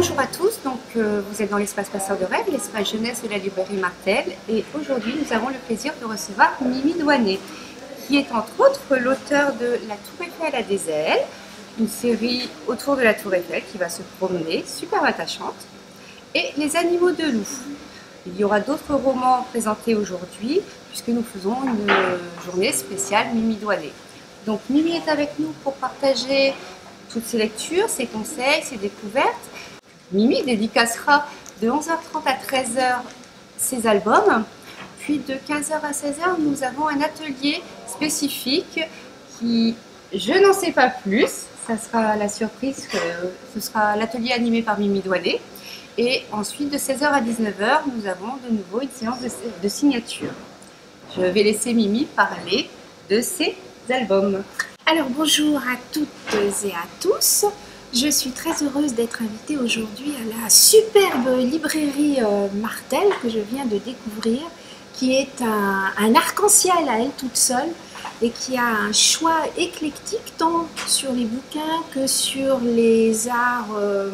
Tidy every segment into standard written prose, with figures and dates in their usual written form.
Bonjour à tous, vous êtes dans l'espace Passeur de Rêve, l'espace jeunesse de la librairie Martel, et aujourd'hui nous avons le plaisir de recevoir Mimi Douanet, qui est entre autres l'auteur de La Tour Eiffel a des ailes, une série autour de la Tour Eiffel qui va se promener, super attachante, et Les animaux de loup. Il y aura d'autres romans présentés aujourd'hui, puisque nous faisons une journée spéciale Mimi Douanet. Donc Mimi est avec nous pour partager toutes ses lectures, ses conseils, ses découvertes. Mimi dédicacera de 11h30 à 13h ses albums, puis de 15h à 16h nous avons un atelier spécifique qui, je n'en sais pas plus, ça sera la surprise, ce sera l'atelier animé par Mimi Douanet. Et ensuite de 16h à 19h nous avons de nouveau une séance de signature. Je vais laisser Mimi parler de ses albums. Alors bonjour à toutes et à tous. Je suis très heureuse d'être invitée aujourd'hui à la superbe librairie Martel que je viens de découvrir, qui est un arc-en-ciel à elle toute seule et qui a un choix éclectique tant sur les bouquins que sur les arts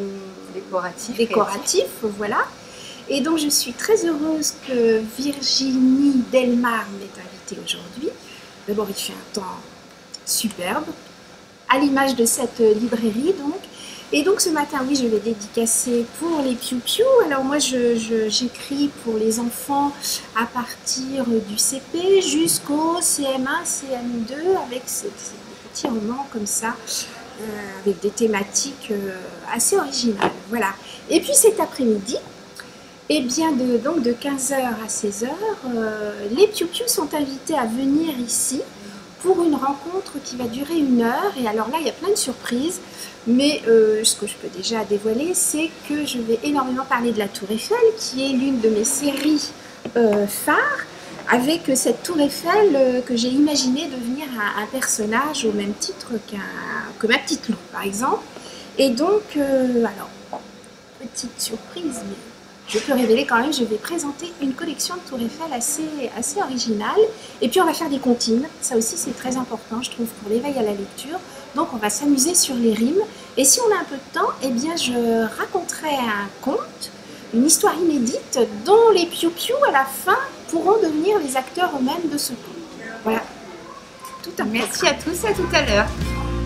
décoratifs, voilà. Et donc je suis très heureuse que Virginie Delmar m'ait invitée aujourd'hui. D'abord il fait un temps superbe, à l'image de cette librairie donc. Et donc ce matin, oui, je vais dédicacer pour les Piou Piou. Alors moi, j'écris pour les enfants à partir du CP jusqu'au CM1, CM2, avec ces petits romans comme ça, avec des thématiques assez originales. Voilà. Et puis cet après-midi, eh bien donc de 15h à 16h, les Piou Piou sont invités à venir ici pour une rencontre qui va durer 1 heure. Et alors là, il y a plein de surprises. Mais ce que je peux déjà dévoiler, c'est que je vais énormément parler de la Tour Eiffel, qui est l'une de mes séries phares, avec cette Tour Eiffel que j'ai imaginé devenir un personnage au même titre que ma petite loup, par exemple. Et donc, alors, petite surprise, mais je peux révéler quand même, je vais présenter une collection de Tour Eiffel assez originale. Et puis on va faire des comptines, ça aussi c'est très important je trouve pour l'éveil à la lecture. Donc on va s'amuser sur les rimes. Et si on a un peu de temps, eh bien je raconterai un conte, une histoire inédite dont les Piou Piou à la fin pourront devenir les acteurs eux-mêmes de ce conte. Voilà. Tout un Merci à tous et à tout à l'heure.